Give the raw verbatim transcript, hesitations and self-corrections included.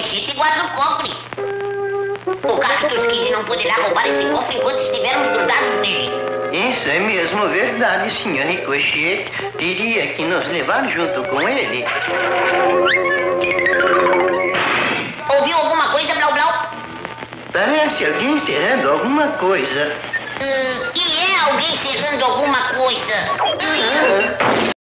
Egito e guarda o cofre. O Cactus Kid não poderá roubar esse cofre enquanto estivermos grudados nele. Isso é mesmo verdade, senhor Ricochet. Teria que nos levar junto com ele. Ouviu alguma coisa, Blau Blau? Parece alguém serrando alguma coisa. Hum, e é alguém serrando alguma coisa. Hum.